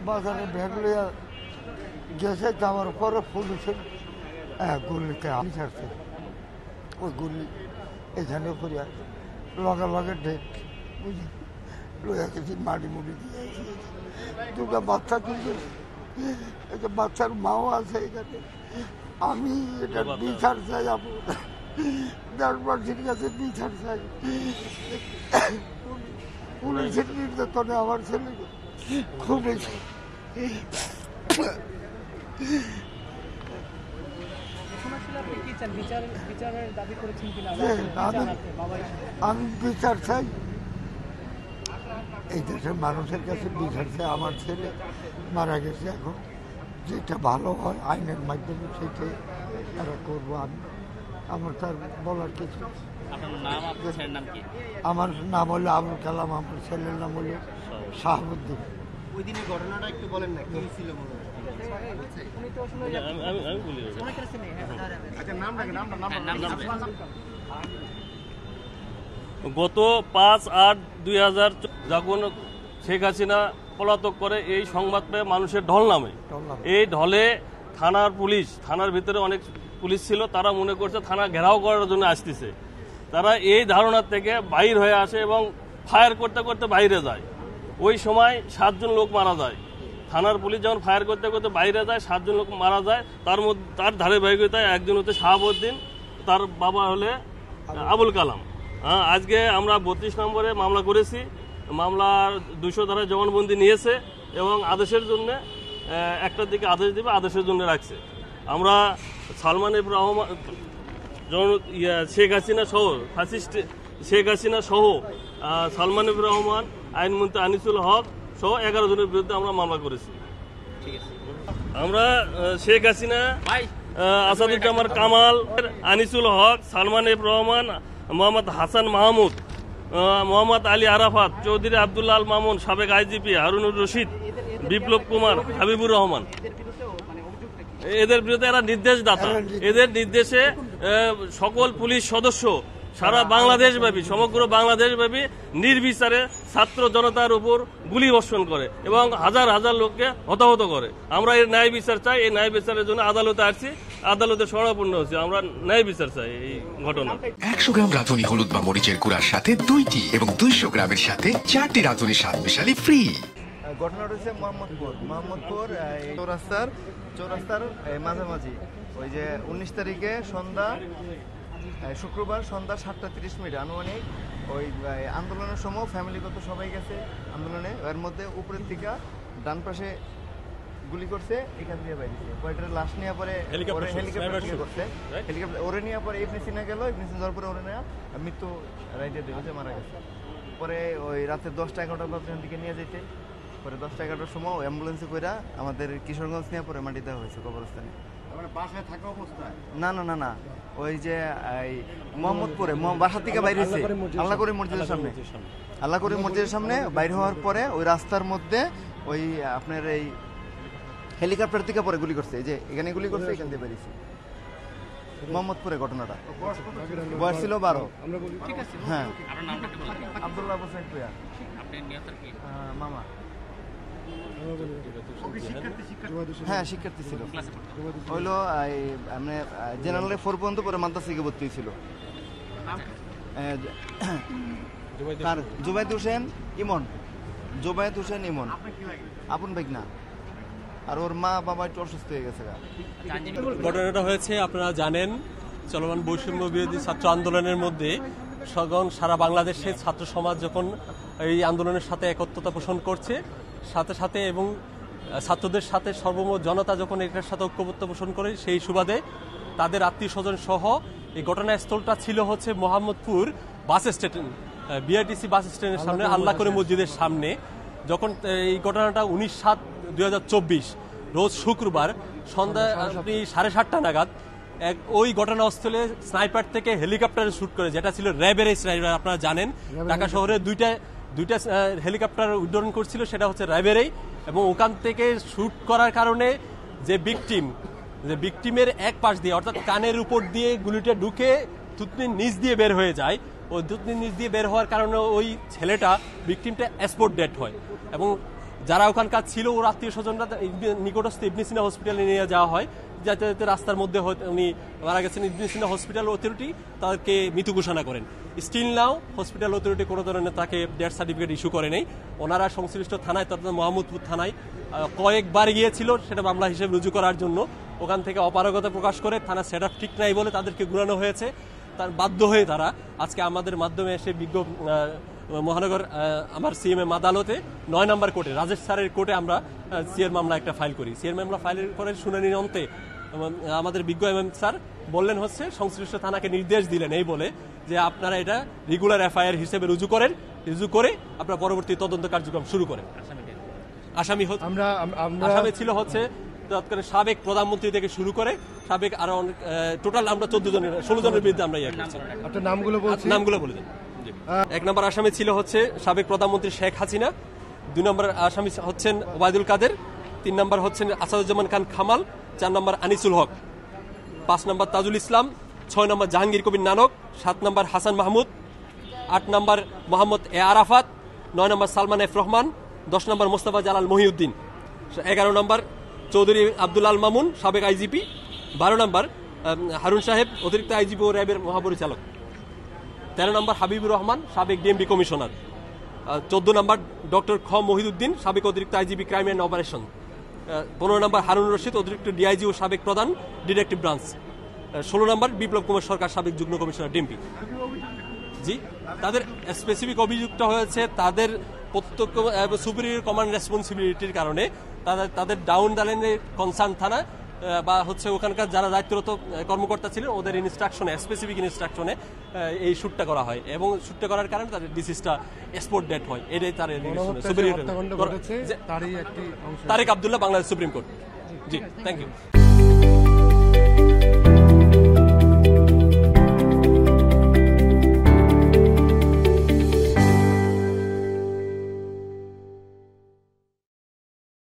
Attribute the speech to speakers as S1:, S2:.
S1: বাজারে ব্যাগ লইয়া গেছে, যাওয়ার পরে পুলিশের গুলিতে আমি ছাড়ছে। ওই গুলি এখানে করিয়া লগে লগে ডেট বুঝি লইয়া গেছি, মাটি মুড়ি দিয়ে দুটা বাচ্চা তুলছে, একটা বাচ্চার মাও আছে এখানে। আমি এটা বিচার চাই, দেশবাসীর কাছে বিচার চাই। পুলিশের নির্যাতনে আমার ছেলেকে খুব বেশি। আমি বিচার চাই, এই দেশের মানুষের কাছে বিচার চাই। আমার ছেলে মারা গেছে, এখন যেটা ভালো হয় আইনের মাধ্যমে সেটাই তারা করবো। আমার তার বলার কিছু। আমার নাম হলো আবুল কালাম, আমার ছেলের নাম হলো শাহাবুদ্দিন।
S2: ওই দিনের ঘটনাটা একটু বলেন না, কি ছিল?
S3: গত 5/8/2000 যখন শেখ হাসিনা পলাতক করে, এই সংবাদ পেয়ে মানুষের ঢল নামে। এই ঢলে থানার ভিতরে অনেক পুলিশ ছিল, তারা মনে করছে থানা ঘেরাও করার জন্য আসতেছে। তারা এই ধারণা থেকে বাইর হয়ে আসে এবং ফায়ার করতে করতে বাইরে যায়। ওই সময় 7 জন লোক মারা যায়। থানার পুলিশ যখন ফায়ার করতে করতে বাইরে যায়, 7 জন লোক মারা যায়। তার ধারাবাহিকতায় একজন হচ্ছে শাহাবুদ্দিন, তার বাবা হলে আবুল কালাম। আজকে আমরা 32 নম্বরে মামলা করেছি। মামলার 200 ধারায় জবানবন্দি নিয়েছে এবং আদেশের জন্য 1টার দিকে আদেশ দিবে, আদেশের জন্য রাখছে। আমরা সালমান এফ রহমান, শেখ হাসিনা সহ ফ্যাসিস্ট শেখ হাসিনা সহ সালমান এফ রহমান, আইনমন্ত্রী আনিসুল হক সহ 11 জনের বিরুদ্ধে আমরা মামলা করেছি। আমরা শেখ হাসিনা, আসাদুজ্জামান কামাল, আনিসুল হক, সালমান এফ রহমান, মোহাম্মদ হাসান মাহমুদ, মোহাম্মদ আলী আরাফাত, চৌধুরী আবদুল্লাহ আল মামুন, সাবেক আইজিপি হারুনুর রশিদ, বিপ্লব কুমার, হাবিবুর রহমান, এদের বিরুদ্ধে এরা নির্দেশদাতা। এদের নির্দেশে সকল পুলিশ সদস্য সারা বাংলাদেশব্যাপী, সমগ্র বাংলাদেশব্যাপী নির্বিচারে ছাত্র জনতার উপর গুলি বর্ষণ করে এবং হাজার হাজার লোককে হতাহত করে। আমরা এর ন্যায় বিচার চাই। এই ন্যায় বিচারের জন্য আদালতে আসছি, আদালতে শরণাপন্ন হচ্ছে। আমরা ন্যায় বিচার চাই এই ঘটনা।
S4: 100 গ্রাম রাঁধুনি হলুদ বা মরিচের গুঁড়ার সাথে 2টি এবং 200 গ্রামের সাথে 4টি রাঁধুনি স্বাদ মিশালি ফ্রি।
S2: ঘটনাটা হচ্ছে মোহাম্মদপুর চৌরাস্তার মাঝামাঝি। ওই যে 19 তারিখে শুক্রবার সন্ধ্যা 7:30 আনুমানিক ওই আন্দোলনের সময় ফ্যামিলিগত সবাই গেছে আন্দোলনে। এর মধ্যে উপরের দিকে ডান পাশে গুলি করছে, এখান দিয়ে বাইরেছে। কয়েকটা লাশ নিয়ে পরে হেলিকপ্টার করছে, হেলিকপ্টার ওরে নিয়ে পরে ইবনে সিনা গেল, ইবনে সিনা যাওয়ার পরে ওরে নেওয়া মৃত্যু রাইতে দিয়েছে, মারা গেছে। পরে ওই রাতে 10টা-11টার পর্যন্ত দিকে নিয়ে যেতে, পরে 10টা-11টার সময় অ্যাম্বুলেন্সে করে আমাদের কিশোরগঞ্জ নিয়ে পরে মাটি দেওয়া হয়েছে কবরস্থানে। বাসায় থাকা অবস্থায় না না না না ওই যে মোহাম্মদপুরে বাসা থেকে বাইরে হয়েছে আল্লাহ করিম মসজিদের সামনে বাইরে হওয়ার পরে ওই রাস্তার মধ্যে ওই আপনার এই হেলিকপ্টার থেকে পরে গুলি করছে। এই যে এখানে গুলি করছে, এখান দিয়ে বেরিয়েছে। মোহাম্মদপুরে ঘটনাটা, বয়স ছিল 12। হ্যাঁ, আব্দুল্লাহ হোসেন প্রিয়া, মামা। হ্যাঁ, শিক্ষার্থী ছিল। হইলো মানে জেনারেলে 4 পর্যন্ত পরে মাদ্রাসায় ভর্তি ছিল। জুবাইদ হোসেন ইমন আপন ভাই না, আর ওর মা বাবা একটু অসুস্থ হয়ে গেছে।
S5: ঘটনাটা হয়েছে আপনারা জানেন, চলমান বৈষম্য বিরোধী ছাত্র আন্দোলনের মধ্যে সারা বাংলাদেশের ছাত্র সমাজ যখন এই আন্দোলনের সাথে একত্রতা পোষণ করছে, সাথে সাথে এবং ছাত্রদের সাথে সর্বমোট জনতা যখন এটার সাথে ঐক্যবদ্ধ পোষণ করে, সেই সুবাদে তাদের আত্মীয় স্বজন সহ এই ঘটনাস্থলটা ছিল হচ্ছে Mohammadpur bus stand, BRTC bus স্ট্যান্ডের সামনে, আল্লাহ করে মসজিদের সামনে। যখন এই ঘটনাটা 19/7/2024 রোজ শুক্রবার সন্ধ্যা 7:30 নাগাদ ওই ঘটনাস্থলে স্নাইপার থেকে হেলিকপ্টারে শুট করে, যেটা ছিল র্যাবের স্নাইপার। আপনারা জানেন ঢাকা শহরে দুইটা হেলিকপ্টার উড্ডয়ন করছিল, সেটা হচ্ছে র্যাবেরই। এবং ওখান থেকে শুট করার কারণে যে ভিকটিমের এক পাশ দিয়ে অর্থাৎ কানের উপর দিয়ে গুলিটা ঢুকে থুতনির নিচ দিয়ে বের হয়ে যায়। ওই থুতনির নিচ দিয়ে বের হওয়ার কারণে ওই ছেলেটা ভিকটিমটা স্পট ডেড হয় এবং যারা ওখানকার ছিল ওর আত্মীয় স্বজনরা নিকটস্থ ইবনে সিনা হসপিটালে নিয়ে যাওয়া হয়, যাতে যাতে রাস্তার মধ্যে উনি মারা গেছেন। ইবনে সিনা হসপিটাল অথরিটি তাকে মৃত ঘোষণা করেন। স্টিল নাও হসপিটাল অথরিটি কোনো ধরনের তাকে ডেথ সার্টিফিকেট ইস্যু করে নেই। ওনারা সংশ্লিষ্ট থানায়, তথা মোহাম্মদপুর থানায় কয়েকবার গিয়েছিল সেটা মামলা হিসেবে রুজু করার জন্য। ওখান থেকে অপারগতা প্রকাশ করে থানা সেট আপ ঠিক নাই বলে তাদেরকে ঘুরানো হয়েছে। তার বাধ্য হয়ে তারা আজকে আমাদের মাধ্যমে এসে বিজ্ঞ মহানগর আমার সিএমএম আদালতে 9 নম্বর কোর্টে, রাজেশ স্যারের কোর্টে আমরা সিএর মামলা একটা ফাইল করি। সিএর মামলা ফাইলের পরে শুনানির অন্তে আমাদের বিজ্ঞ এমএম স্যার বললেন হচ্ছে সংশ্লিষ্ট থানাকে নির্দেশ দিলেন এই বলে যে আপনারা এটা রেগুলার এফআইআর হিসেবে রুজু করেন, রুজু করে আপনারা পরবর্তী তদন্ত কার্যক্রম শুরু করেন। আসামি আসামি ছিল হচ্ছে তৎকালীন সাবেক প্রধানমন্ত্রী থেকে শুরু করে সাবেক আরো টোটাল আমরা 16 জনের বিরুদ্ধে আমরা
S6: আপনার নামগুলো
S5: বলে দেন। 1 নম্বর আসামি ছিল হচ্ছে সাবেক প্রধানমন্ত্রী শেখ হাসিনা, 2 নম্বর আসামি হচ্ছেন ওবায়দুল কাদের, 3 নম্বর হচ্ছেন আসাদুজ্জামান খান কামাল, 4 নম্বর আনিসুল হক, 5 নম্বর তাজুল ইসলাম, 6 নম্বর জাহাঙ্গীর কবির নানক, 7 নম্বর হাসান মাহমুদ, 8 নম্বর মোহাম্মদ এ আরাফাত, 9 নম্বর সালমান এফ রহমান, 10 নম্বর মোস্তফা জালাল মহিউদ্দিন, 11 নম্বর চৌধুরী আব্দুল আল মামুন সাবেক আইজিপি, 12 নম্বর হারুন সাহেব অতিরিক্ত আইজিপি ও র্যাবের মহাপরিচালক, 13 নম্বর হাবিবুর রহমান সাবেক ডিএমপি কমিশনার, 14 নম্বর ডক্টর খ মহিদুদ্দিন সাবেক অতিরিক্ত আইজিপি ক্রাইম অ্যান্ড অপারেশন, 15 নম্বর হারুন রশিদ অতিরিক্ত ডিআইজি ও সাবেক প্রধান ডিটেকটিভ ব্রাঞ্চ, 16 নম্বর বিপ্লব কুমার সরকার সাবেক যুগ্ম কমিশনার ডিএমপি। জি, তাদের স্পেসিফিক অভিযুক্ত হয়েছে তাদের প্রত্যক্ষ সুপিরিয়র কমান্ড রেসপন্সিবিলিটির কারণে তাদের ডাউন দ্য লাইনের কনসার্ন থানা বা হচ্ছে ওখানকার যারা দায়িত্বরত কর্মকর্তা ছিলেন ওদের ইনস্ট্রাকশনে, স্পেসিফিক ইনস্ট্রাকশনে এই শ্যুটটা করা হয় এবং শ্যুটটা করার কারণে তাদের ডিসিজটা স্পট ডেট হয়। এটাই তার তারেক আব্দুল্লাহ, বাংলাদেশ সুপ্রিম কোর্ট। জি, থ্যাংক ইউ।